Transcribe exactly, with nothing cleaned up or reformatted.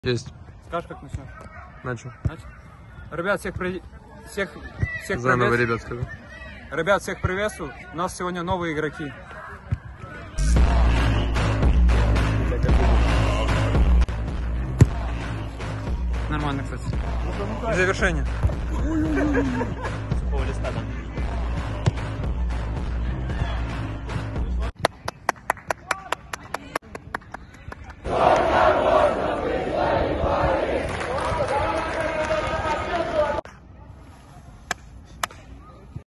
Есть. Скажешь, как начнешь? Начал. Начал. Ребят, всех, при... всех, всех Заново, привет. ребят, скажу. Ребят, всех приветствую. У нас сегодня новые игроки. Нормально, кстати. И завершение. С какого листа там?